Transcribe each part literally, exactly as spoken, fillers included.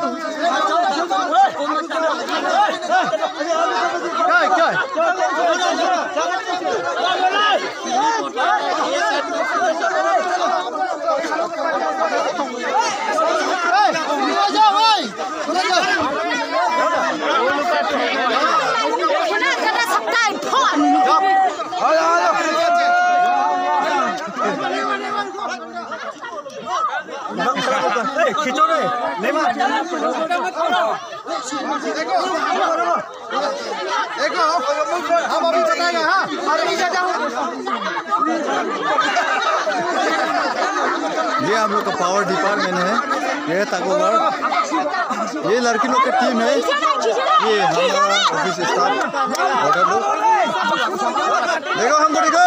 क्या खींचो रे देखो देखो हम अभी बताएंगे। हाँ ये हम लोग का पावर डिपार्टमेंट है, ये ताकोवर, ये लड़की लोग की टीम है, ये हमारा ऑफिस स्टाफ ऑर्डर लोग। देखो हमको देखो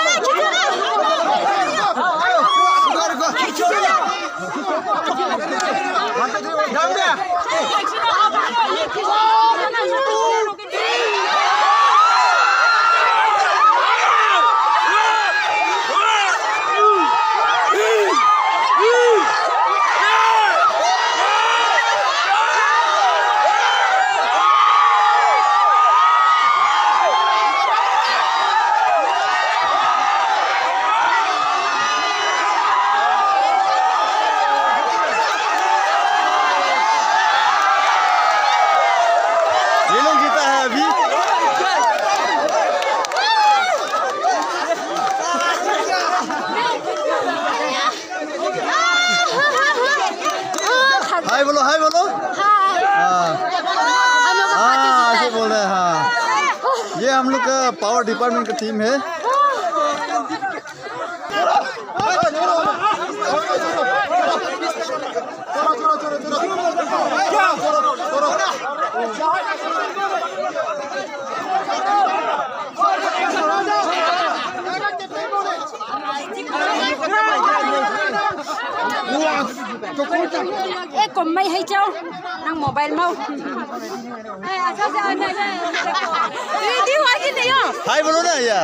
हाय बोलो, हाय बोलो। हाँ हाँ ऐसे बोल रहे हैं। हाँ ये हम लोग का पावर डिपार्टमेंट का टीम है। Ê, còn mày hay cháu năng mobile mau. Ê, à sao sao này? Đi đi ngoài cái này không? हाय बोलो ना यार।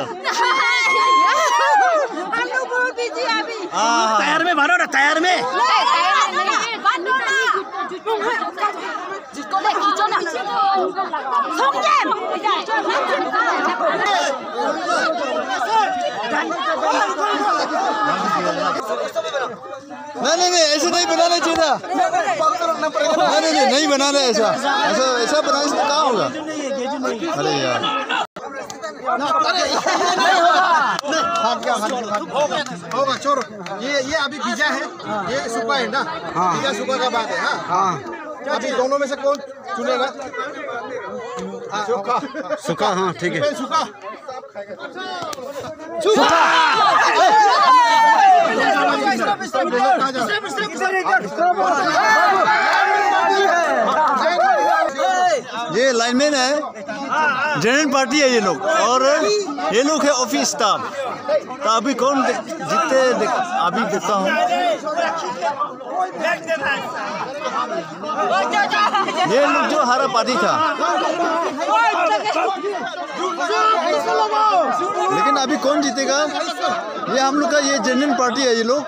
हम लोग बहुत बिजी हैं अभी। हाँ टायर में भरो ना, टायर में। नहीं टायर में नहीं, बांधो ना। जिसको ले खींचो ना। समझे? नहीं नहीं नहीं ऐसे नहीं बनाना चाहिए था। नहीं नहीं नहीं नहीं बनाना ऐसा, ऐसा ऐसा बनाने से क्या होगा? अरे यार होगा छोड़ो। ये ये अभी पिज्जा है, ये सुखा है ना। पिज्जा सुखा का बात है। हाँ अभी दोनों में से कौन चुनेगा? सुखा सुखा। हाँ ठीक है। सुखा ये लाइनमैन है, जनरल पार्टी है ये लोग, और ये लोग है ऑफिस स्टाफ। तो अभी कौन जीतते देख, अभी देखता हूँ। ये लोग जो हरा पार्टी था, लेकिन अभी कौन जीतेगा? ये हम लोग का ये जनरल पार्टी है ये लोग।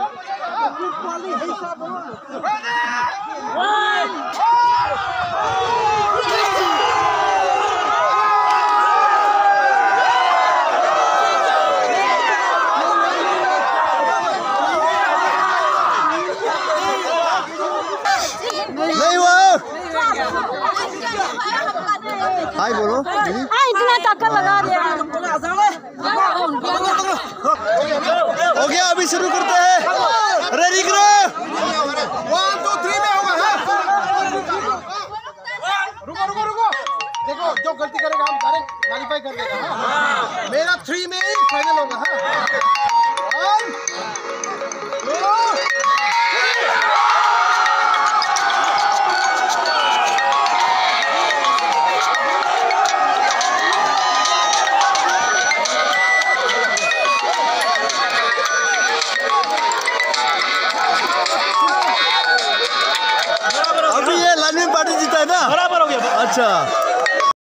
हाय बोलो दीदी। हाँ इतना टक्कर लगा दिया। हो गया, अभी शुरू करते हैं। रेडी करो। वन टू थ्री में होगा। रुको रुको रुको, देखो जो गलती करेगा हम डायरेक्ट क्वालिफाई कर देगा। हाँ मेरा थ्री में ही फाइनल होगा। हाँ वन टू अभी ये लाइनमैन पार्टी जीता है ना? बराबर हो गया। अच्छा